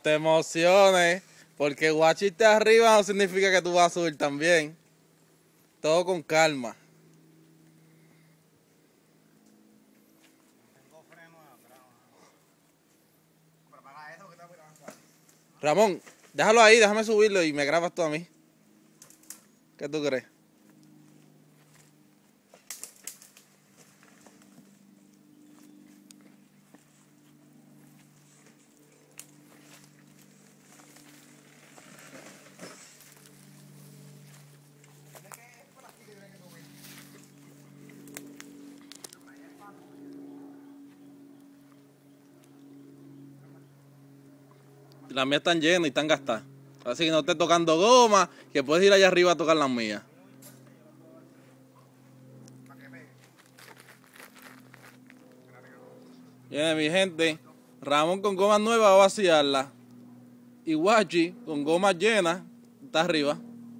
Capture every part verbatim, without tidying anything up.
te emociones, porque Guachi está arriba no significa que tú vas a subir también. Todo con calma. Tengo freno atrás. Pero para eso que está mirando. Ramón, déjalo ahí, déjame subirlo y me grabas tú a mí. ¿Qué tú crees? Las mías están llenas y están gastadas. Así que no estés tocando goma, que puedes ir allá arriba a tocar las mías. Viene mi gente, Ramón con gomas nuevas va a vaciarla. Y Guachi con gomas llenas está arriba.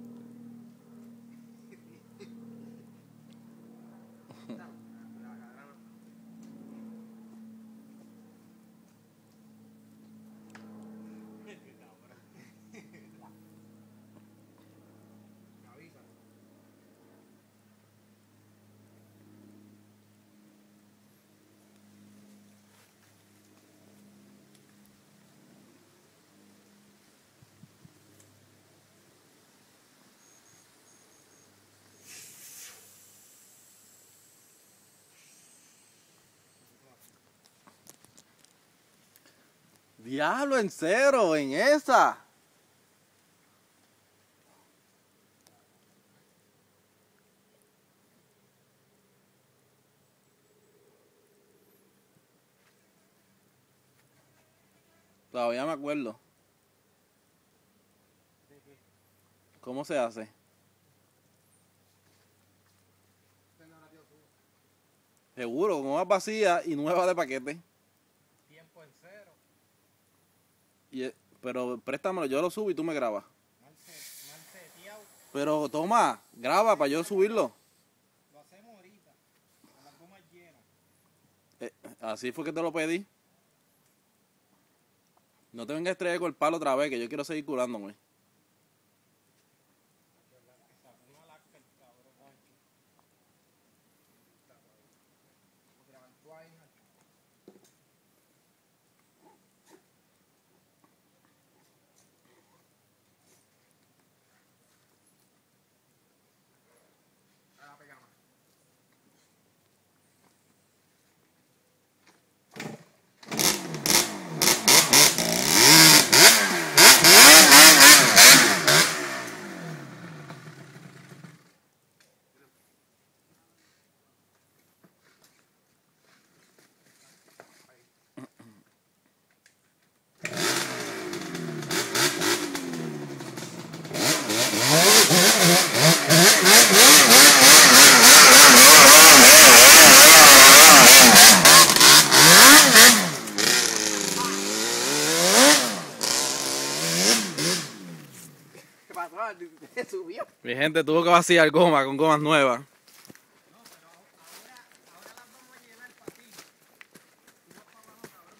Diablo, en cero, en esa. Todavía me acuerdo. ¿Cómo se hace? Seguro, con goma vacía y nueva de paquete. Tiempo en cero. Y, pero préstamelo, yo lo subo y tú me grabas. Mal seteado. Pero toma, graba para yo subirlo. Lo hacemos ahorita. Con las gomas llenas. Eh, así fue que te lo pedí. No te vengas a estrellar con el palo otra vez, que yo quiero seguir curándome. Una lacta el cabrón. ¿Qué pasó? Se subió. Mi gente tuvo que vaciar goma con gomas nuevas. No, pero ahora, ahora las vamos a llenar para ti. Y no para abajo, cabrón,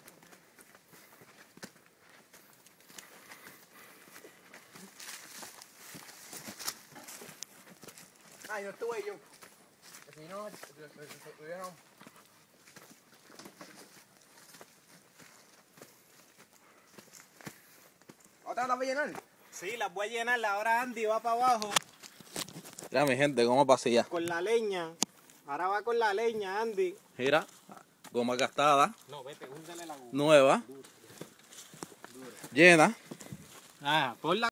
porque... Ay, no estuve yo. Si no, estuvieron... ¿Otra las voy a llenar? Sí, las voy a llenar. Ahora Andy va para abajo. Ya mi gente, goma vacía. Con la leña. Ahora va con la leña, Andy. Mira, goma gastada, No, vete, húndele la goma. nueva, llena. Ah, por la